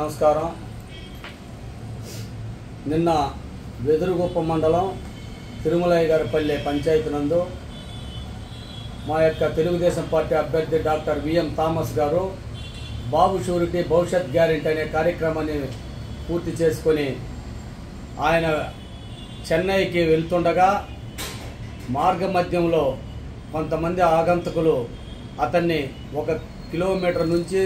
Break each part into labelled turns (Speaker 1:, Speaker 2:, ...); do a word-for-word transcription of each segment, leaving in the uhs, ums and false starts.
Speaker 1: నమస్కారం. నిన్న వెదురుగుప్ప మండలం తిరుమలయ్య గారిపల్లె పంచాయతీ నందు మా యొక్క తెలుగుదేశం పార్టీ అభ్యర్థి డాక్టర్ విఎం థామస్ గారు బాబు షూరిటీ భవిష్యత్ గ్యారెంటీ అనే కార్యక్రమాన్ని పూర్తి చేసుకొని ఆయన చెన్నైకి వెళ్తుండగా మార్గ మధ్యంలో కొంతమంది ఆగంతకులు అతన్ని ఒక కిలోమీటర్ నుంచి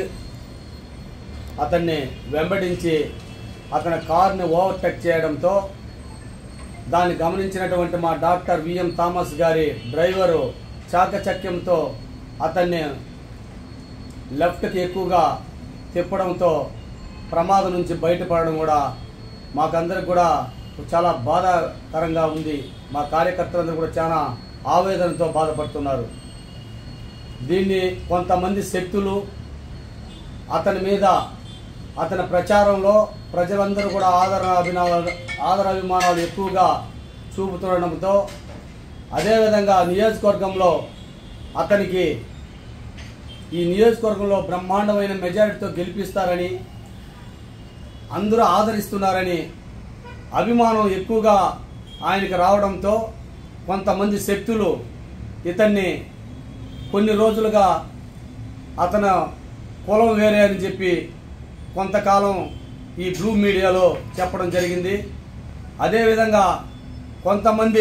Speaker 1: అతన్ని వెంబడించి అతని కార్ని ఓవర్టేక్ చేయడంతో దాన్ని గమనించినటువంటి మా డాక్టర్ విఎం థామస్ గారి డ్రైవరు చాకచక్యంతో అతన్ని లెఫ్ట్కి ఎక్కువగా తిప్పడంతో ప్రమాదం నుంచి బయటపడడం కూడా మాకందరికి కూడా చాలా బాధాకరంగా ఉంది. మా కార్యకర్తలందరూ కూడా చాలా ఆవేదనతో బాధపడుతున్నారు. దీన్ని కొంతమంది శక్తులు అతని మీద అతని ప్రచారంలో ప్రజలందరూ కూడా ఆదరణ అభిమానాలు ఆదరాభిమానాలు ఎక్కువగా చూపుతుండడంతో అదేవిధంగా నియోజకవర్గంలో అతనికి ఈ నియోజకవర్గంలో బ్రహ్మాండమైన మెజారిటీతో గెలిపిస్తారని అందరూ ఆదరిస్తున్నారని అభిమానం ఎక్కువగా ఆయనకి రావడంతో కొంతమంది శక్తులు ఇతన్ని కొన్ని రోజులుగా అతను కులం వేరే అని చెప్పి కొంతకాలం ఈ బ్లూ మీడియాలో చెప్పడం జరిగింది. అదేవిధంగా కొంతమంది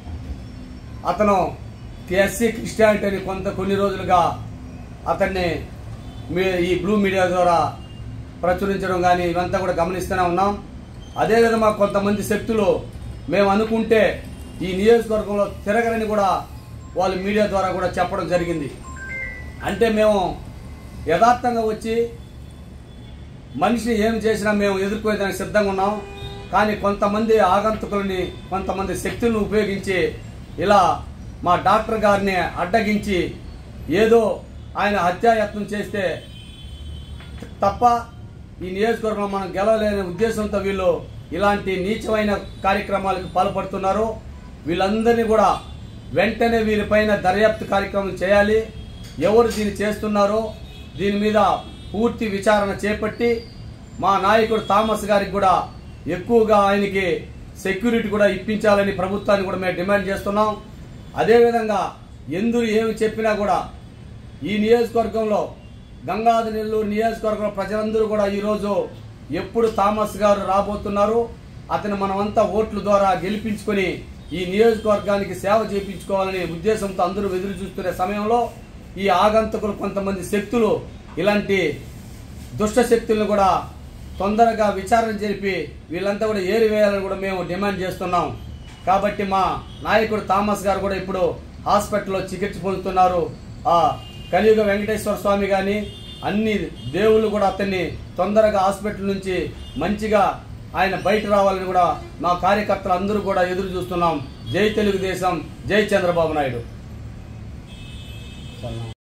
Speaker 1: అతను ఎస్సీ క్రిస్టియానిటీ అని కొంత కొన్ని రోజులుగా అతన్ని ఈ బ్లూ మీడియా ద్వారా ప్రచురించడం కానీ ఇవంతా కూడా గమనిస్తూనే ఉన్నాం. అదేవిధంగా కొంతమంది శక్తులు మేము అనుకుంటే ఈ నియోజకవర్గంలో తిరగరని కూడా వాళ్ళు మీడియా ద్వారా కూడా చెప్పడం జరిగింది. అంటే మేము యథార్థంగా వచ్చి మనిషి ఏం చేసినా మేము ఎదుర్కొనేదానికి సిద్ధంగా ఉన్నాం. కానీ కొంతమంది ఆగంతుకులని కొంతమంది శక్తులను ఉపయోగించి ఇలా మా డాక్టర్ గారిని అడ్డగించి ఏదో ఆయన హత్యాయత్నం చేస్తే తప్ప ఈ నియోజకవర్గంలో మనం గెలవలేని ఉద్దేశంతో వీళ్ళు ఇలాంటి నీచమైన కార్యక్రమాలకు పాల్పడుతున్నారు. వీళ్ళందరినీ కూడా వెంటనే వీరిపైన దర్యాప్తు కార్యక్రమం చేయాలి. ఎవరు దీన్ని చేస్తున్నారో దీని మీద పూర్తి విచారణ చేపట్టి మా నాయకుడు థామస్ గారికి కూడా ఎక్కువగా ఆయనకి సెక్యూరిటీ కూడా ఇప్పించాలని ప్రభుత్వాన్ని కూడా మేము డిమాండ్ చేస్తున్నాం. అదేవిధంగా ఎందుకు ఏమి చెప్పినా కూడా ఈ నియోజకవర్గంలో గంగాధర నెల్లూరు నియోజకవర్గంలో ప్రజలందరూ కూడా ఈరోజు ఎప్పుడు థామస్ గారు రాబోతున్నారు, అతను మనమంతా ఓట్ల ద్వారా గెలిపించుకొని ఈ నియోజకవర్గానికి సేవ చేయించుకోవాలనే ఉద్దేశంతో అందరూ ఎదురు చూస్తున్న సమయంలో ఈ ఆగంతకులు కొంతమంది శక్తులు ఇలాంటి దుష్ట శక్తులను కూడా తొందరగా విచారణ జరిపి వీళ్ళంతా కూడా ఏరివేయాలని కూడా మేము డిమాండ్ చేస్తున్నాం. కాబట్టి మా నాయకుడు థామస్ గారు కూడా ఇప్పుడు హాస్పిటల్లో చికిత్స పొందుతున్నారు. ఆ కలియుగ వెంకటేశ్వర స్వామి కానీ అన్ని దేవుళ్ళు కూడా అతన్ని తొందరగా హాస్పిటల్ నుంచి మంచిగా ఆయన బయట రావాలని కూడా మా కార్యకర్తలు అందరూ కూడా ఎదురు చూస్తున్నాం. జై తెలుగుదేశం, జై చంద్రబాబు నాయుడు.